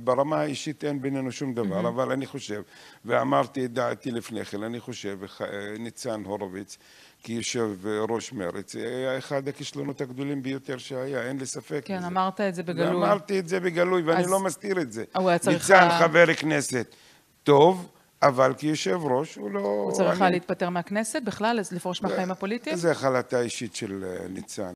ברמה האישית אין בינינו שום דבר, אבל אני חושב, ואמרתי את דעתי לפני כן, אני חושב, ניצן הורוביץ, כיושב ראש מרצ, היה אחד הכישלונות הגדולים ביותר שהיה, אין לי ספק כן, בזה. אמרת את זה בגלוי. ואמרתי את זה בגלוי, ואני לא מסתיר את זה. הוא היה צריך... ניצן חבר כנסת טוב, אבל כיושב ראש הוא לא... הוא צריך להתפטר מהכנסת בכלל, לפרוש מהחיים הפוליטיים? זה החלטה אישית של ניצן.